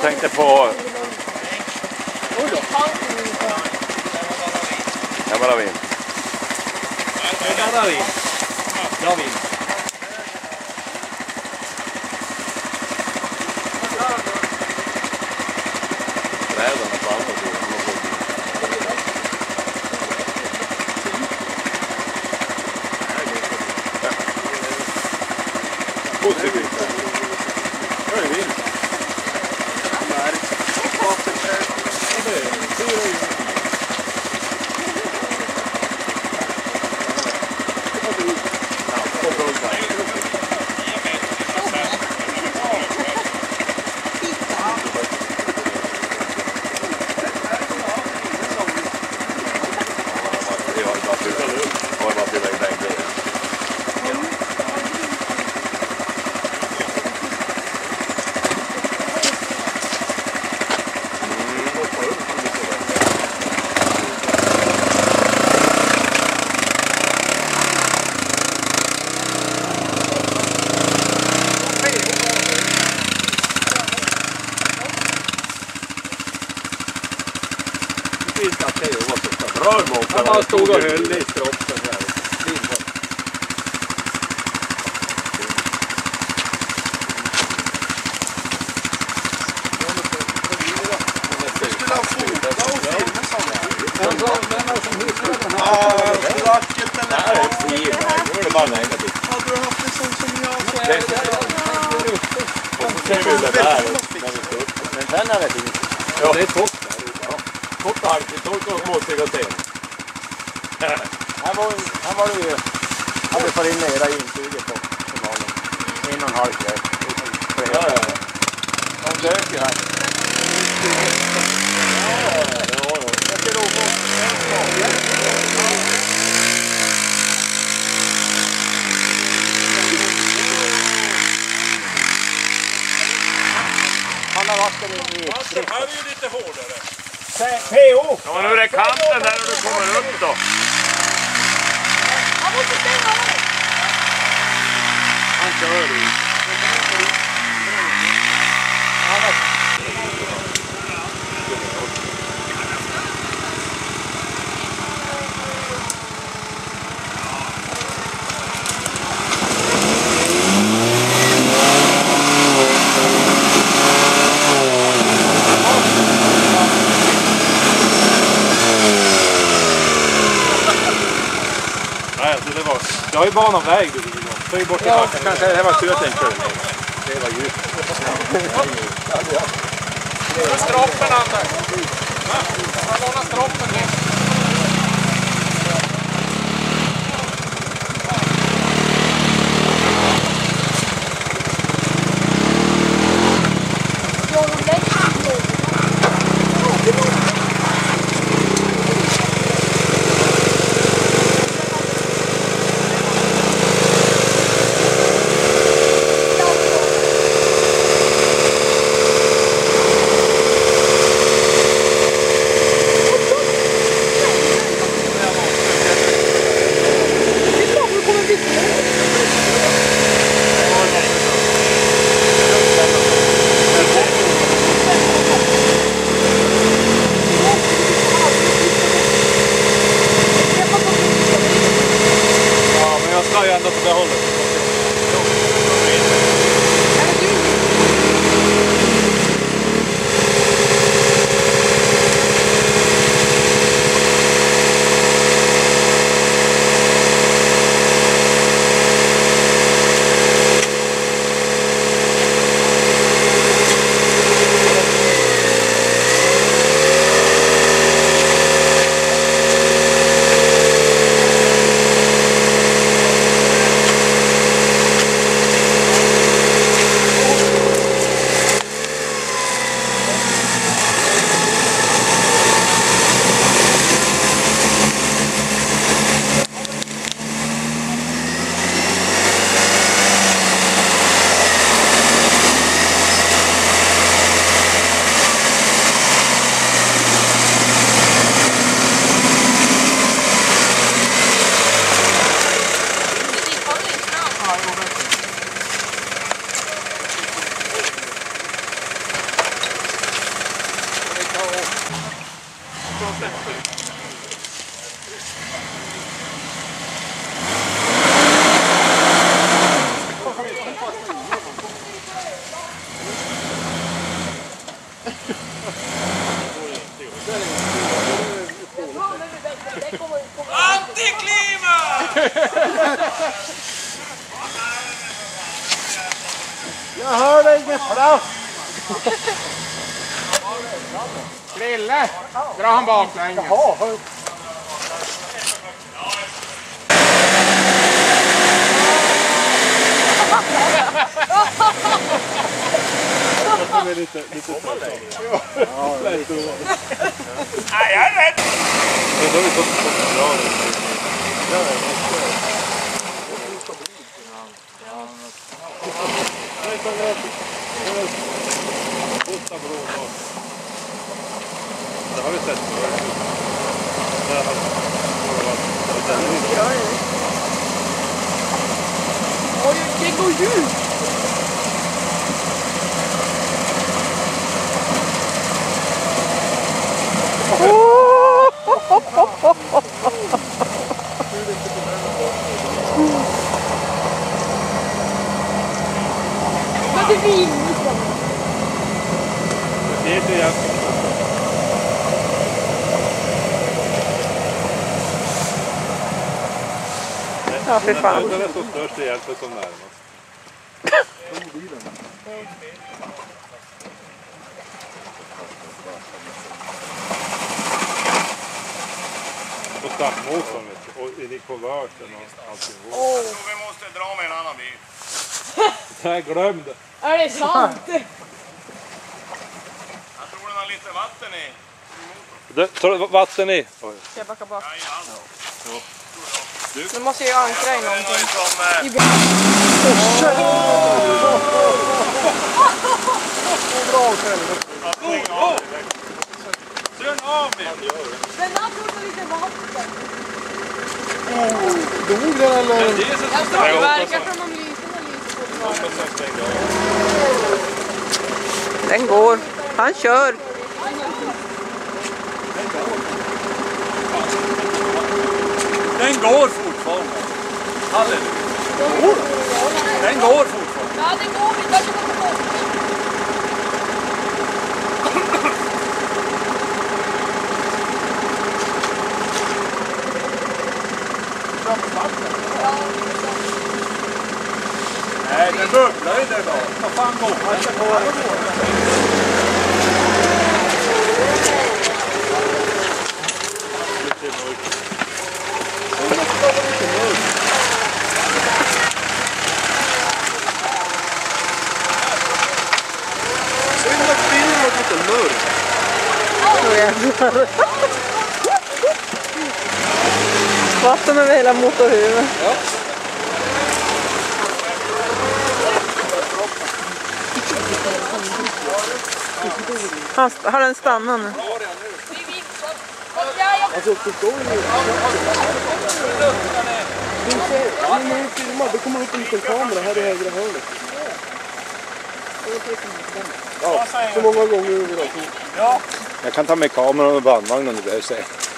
Jag tänkte på... Jag bara vin. Jag vin. Jag vin. Träden på andra sidan. Positivt. Vad är det vin? Han bara stod och höll i stroppen här. Ja, det är torrt där. Torrt och halkigt, torrt och småsteg och sten. Här var det ju, hade fått in nera insuget på finalen. 1,5 kväll. Ja. De dök ju här. Han har vatten i Här är ju lite hårdare. PO! Ja, nu är det kanten där och du kommer upp då. Han måste stänga av dig. Han kör ju. Jag har ju banan väg. Så är ju bort i backen. Kanske det här var stöten kör. Det var djupt. Stroppen, Anders. Han lånar stroppen nu. Jag hör dig med plats. Krille, dra han baklänges. Jaha. Lite Nej, jag är rädd. Då har vi fått bra. Det har vi sett. Oj, det går djupt. Vad är det? Det är inte jag. Ja, för fan. Den är så störst egentligen som närmast. Och startmotorn vet du. Och i konverten och allting. Jag tror vi måste dra med en annan bil. Nej, glöm det. Är det sant? Jag tror den har lite vatten i. Ta vatten i. Ska jag backa bak? Ja. Nu måste jag ankra i någonting. Sön av mig! Den har tagit lite vatten. Dog den eller? Det verkar som om lyserna lyser på. Den går. Han kör. Den går fortfarande. Halleluja. Den går fortfarande. Ja, den går inte. Jag ska ta bort. Nej, den bubblar ju där bak. Vad fan går det? Synd att bilen var lite mörk. Vatten över hela motorhuven. Ja. Har den stannat nu? Alltså förstår du? När du filmar, då kommer upp en liten kamera här i högra hörnet. Ja, så många gånger du vill ha. Jag kan ta med kameran och bandvagnen om det behövs.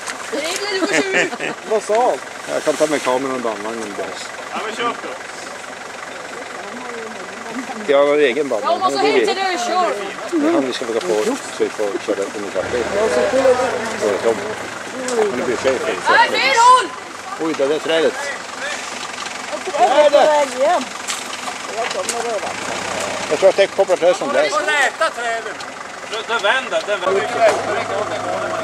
Vad sa han? Jag kan ta med kameran och bandvagnen om det behövs. Ja, men köp då. Jag har egen bandvagn. Jag måste hit till dig och kör. Han vi ska försöka få så vi får köra på min kafé. Men det blir fel. Nej, fel håll! Oj, det är trädet. Jag tror att det kopplar träd som bläst. Räta träden. Det vänder.